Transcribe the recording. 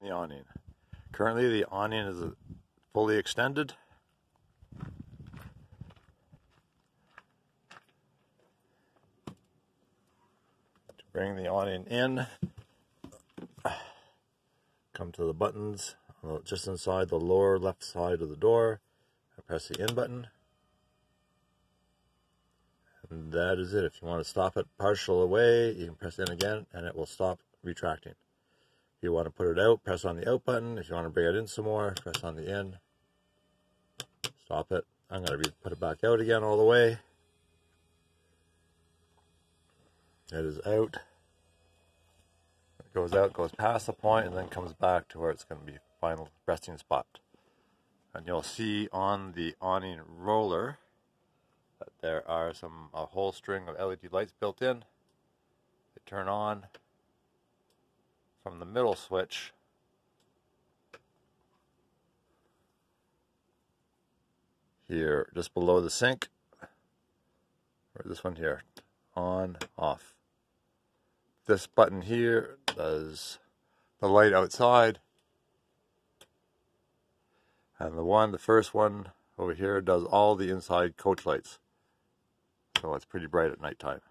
The awning. Currently the awning is fully extended. To bring the awning in, come to the buttons just inside the lower left side of the door and press the in button. And that is it. If you want to stop it partial away, you can press in again and it will stop retracting. If you want to put it out, press on the out button. If you want to bring it in some more, press on the in. Stop it. I'm going to put it back out again all the way. It is out. It goes out, goes past the point, and then comes back to where it's going to be final resting spot. And you'll see on the awning roller that there are a whole string of LED lights built in. They turn on from the middle switch. Here, just below the sink, or this one here, on, off. This button here does the light outside, and the first one over here does all the inside coach lights. So it's pretty bright at nighttime.